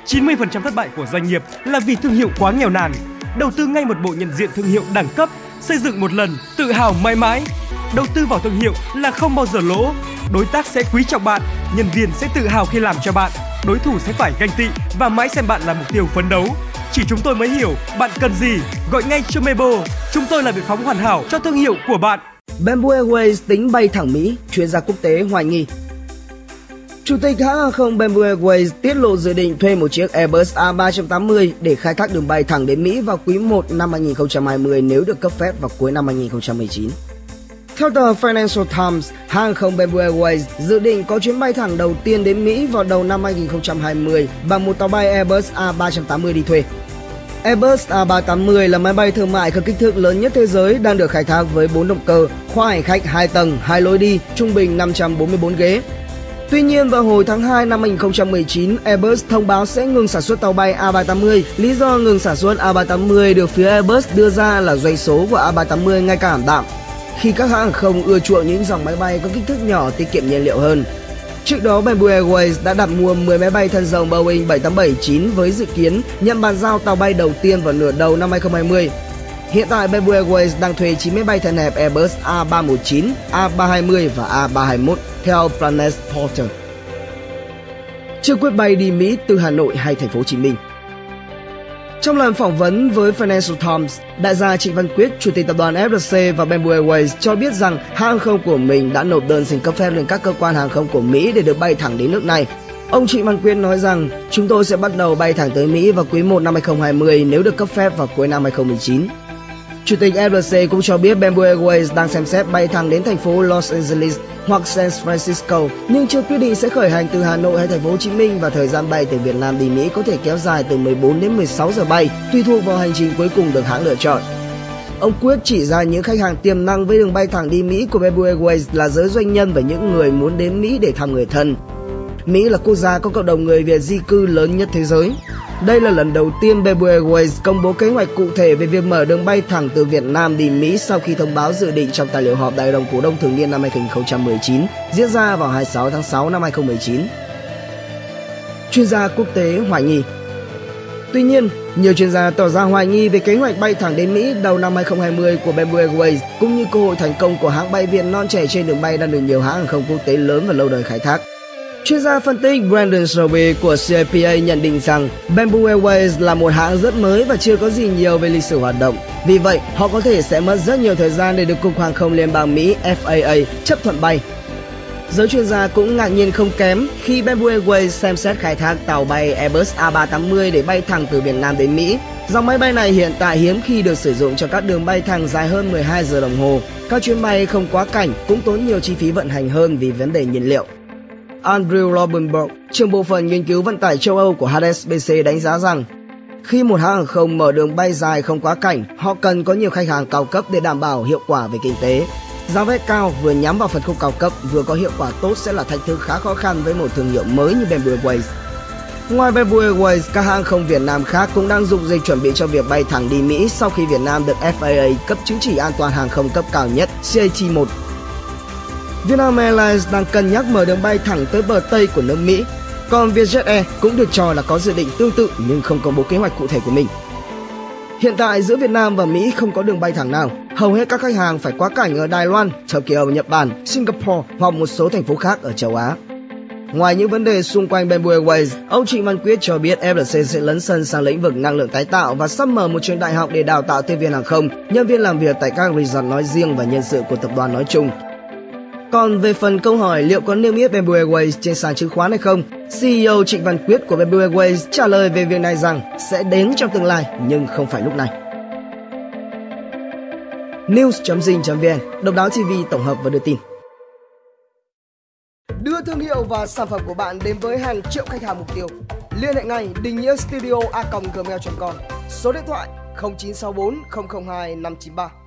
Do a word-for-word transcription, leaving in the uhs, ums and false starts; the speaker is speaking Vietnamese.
chín mươi phần trăm thất bại của doanh nghiệp là vì thương hiệu quá nghèo nàn. Đầu tư ngay một bộ nhận diện thương hiệu đẳng cấp, xây dựng một lần, tự hào mãi mãi. Đầu tư vào thương hiệu là không bao giờ lỗ. Đối tác sẽ quý trọng bạn, nhân viên sẽ tự hào khi làm cho bạn, đối thủ sẽ phải ganh tị và mãi xem bạn là mục tiêu phấn đấu. Chỉ chúng tôi mới hiểu bạn cần gì, gọi ngay cho Mebo. Chúng tôi là biện phóng hoàn hảo cho thương hiệu của bạn. Bamboo Airways tính bay thẳng Mỹ, chuyên gia quốc tế hoài nghi. Chủ tịch hãng hàng không Bamboo Airways tiết lộ dự định thuê một chiếc Airbus A ba tám mươi để khai thác đường bay thẳng đến Mỹ vào quý một năm hai nghìn không trăm hai mươi nếu được cấp phép vào cuối năm hai nghìn không trăm mười chín. Theo tờ Financial Times, hãng hàng không Bamboo Airways dự định có chuyến bay thẳng đầu tiên đến Mỹ vào đầu năm hai nghìn không trăm hai mươi bằng một tàu bay Airbus A ba tám mươi đi thuê. Airbus A ba tám mươi là máy bay thương mại có kích thước lớn nhất thế giới, đang được khai thác với bốn động cơ, khoang hành khách hai tầng, hai lối đi, trung bình năm trăm bốn mươi tư ghế. Tuy nhiên, vào hồi tháng hai năm hai nghìn không trăm mười chín, Airbus thông báo sẽ ngừng sản xuất tàu bay A ba tám mươi. Lý do ngừng sản xuất A ba tám mươi được phía Airbus đưa ra là doanh số của A ba tám mươi ngày càng ảm đạm, khi các hãng hàng không ưa chuộng những dòng máy bay có kích thước nhỏ tiết kiệm nhiên liệu hơn. Trước đó, Bamboo Airways đã đặt mua mười máy bay thân rộng Boeing bảy tám bảy chín với dự kiến nhận bàn giao tàu bay đầu tiên vào nửa đầu năm hai nghìn không trăm hai mươi. Hiện tại, Bamboo Airways đang thuê chín máy bay thân hẹp Airbus A ba một chín, A ba hai mươi và A ba hai mốt, theo Planet Porter. Chưa quyết bay đi Mỹ từ Hà Nội hay Thành phố Hồ Chí Minh. Trong lần phỏng vấn với Financial Times, đại gia Trịnh Văn Quyết, chủ tịch tập đoàn ép lờ xê và Bamboo Airways cho biết rằng hãng hàng không của mình đã nộp đơn xin cấp phép lên các cơ quan hàng không của Mỹ để được bay thẳng đến nước này. Ông Trịnh Văn Quyết nói rằng chúng tôi sẽ bắt đầu bay thẳng tới Mỹ vào quý một năm hai nghìn không trăm hai mươi nếu được cấp phép vào cuối năm hai nghìn không trăm mười chín. Chủ tịch ép lờ xê cũng cho biết Bamboo Airways đang xem xét bay thẳng đến thành phố Los Angeles hoặc San Francisco, nhưng chưa quyết định sẽ khởi hành từ Hà Nội hay Thành phố Hồ Chí Minh, và thời gian bay từ Việt Nam đi Mỹ có thể kéo dài từ mười bốn đến mười sáu giờ bay, tùy thuộc vào hành trình cuối cùng được hãng lựa chọn. Ông Quyết chỉ ra những khách hàng tiềm năng với đường bay thẳng đi Mỹ của Bamboo Airways là giới doanh nhân và những người muốn đến Mỹ để thăm người thân. Mỹ là quốc gia có cộng đồng người Việt di cư lớn nhất thế giới. Đây là lần đầu tiên Bamboo Airways công bố kế hoạch cụ thể về việc mở đường bay thẳng từ Việt Nam đi Mỹ sau khi thông báo dự định trong tài liệu họp Đại đồng cổ đông thường niên năm hai nghìn không trăm mười chín diễn ra vào hai mươi sáu tháng sáu năm hai nghìn không trăm mười chín. Chuyên gia quốc tế hoài nghi. Tuy nhiên, nhiều chuyên gia tỏ ra hoài nghi về kế hoạch bay thẳng đến Mỹ đầu năm hai nghìn không trăm hai mươi của Bamboo Airways, cũng như cơ hội thành công của hãng bay Việt non trẻ trên đường bay đang được nhiều hãng hàng không quốc tế lớn và lâu đời khai thác. Chuyên gia phân tích Brandon Shelby của xê a pê a nhận định rằng Bamboo Airways là một hãng rất mới và chưa có gì nhiều về lịch sử hoạt động. Vì vậy, họ có thể sẽ mất rất nhiều thời gian để được Cục Hàng không Liên bang Mỹ F A A chấp thuận bay. Giới chuyên gia cũng ngạc nhiên không kém khi Bamboo Airways xem xét khai thác tàu bay Airbus A ba tám mươi để bay thẳng từ Việt Nam đến Mỹ. Dòng máy bay này hiện tại hiếm khi được sử dụng cho các đường bay thẳng dài hơn mười hai giờ đồng hồ. Các chuyến bay không quá cảnh cũng tốn nhiều chi phí vận hành hơn vì vấn đề nhiên liệu. Andrew Robinberg, trưởng bộ phận nghiên cứu vận tải châu Âu của hát ét bê xê đánh giá rằng khi một hãng hàng không mở đường bay dài không quá cảnh, họ cần có nhiều khách hàng cao cấp để đảm bảo hiệu quả về kinh tế. Giá vé cao vừa nhắm vào phân khúc cao cấp vừa có hiệu quả tốt sẽ là thách thức khá khó khăn với một thương hiệu mới như Bamboo Airways. Ngoài Bamboo Airways, các hãng không Việt Nam khác cũng đang dục dịch chuẩn bị cho việc bay thẳng đi Mỹ sau khi Việt Nam được F A A cấp chứng chỉ an toàn hàng không cấp cao nhất C A T một. Vietnam Airlines đang cân nhắc mở đường bay thẳng tới bờ Tây của nước Mỹ, còn Vietjet Air cũng được cho là có dự định tương tự nhưng không công bố kế hoạch cụ thể của mình. Hiện tại giữa Việt Nam và Mỹ không có đường bay thẳng nào, hầu hết các khách hàng phải quá cảnh ở Đài Loan, Tokyo, Nhật Bản, Singapore hoặc một số thành phố khác ở châu Á. Ngoài những vấn đề xung quanh Bamboo Airways, ông Trịnh Văn Quyết cho biết ép lờ xê sẽ lấn sân sang lĩnh vực năng lượng tái tạo và sắp mở một trường đại học để đào tạo tiếp viên hàng không, nhân viên làm việc tại các resort nói riêng và nhân sự của tập đoàn nói chung. Còn về phần câu hỏi liệu có niêm yết Bamboo Airways trên sàn chứng khoán hay không, xê e ô Trịnh Văn Quyết của Bamboo Airways trả lời về việc này rằng sẽ đến trong tương lai nhưng không phải lúc này. news chấm zing chấm vn, Độc Đáo ti vi tổng hợp và đưa tin. Đưa thương hiệu và sản phẩm của bạn đến với hàng triệu khách hàng mục tiêu. Liên hệ ngay Đình Nghĩa Studio a còng gmail chấm com, số điện thoại không chín sáu bốn không không hai năm chín ba.